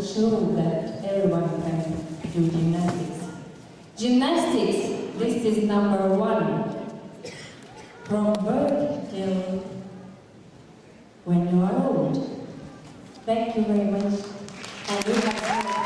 show that everyone can do gymnastics. Gymnastics, this is number 1. From birth till when you are old. Thank you very much. And we have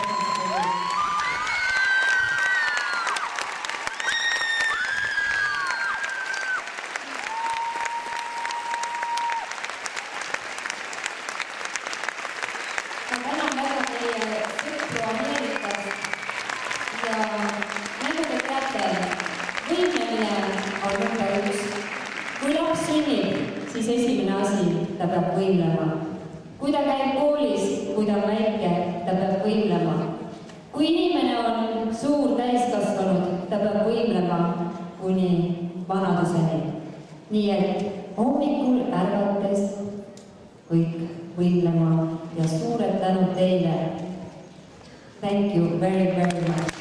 kui laps sünnib, siis esimene asi, ta peab võimlema. Kui ta käib koolis, kui ta on väike, ta peab võimlema. Kui inimene on suur täiskasvanud, ta peab võimlema kuni vanaduseni. Nii et hommikul ärgates kõik võimlema ja suured tänud teile. Thank you very, very much.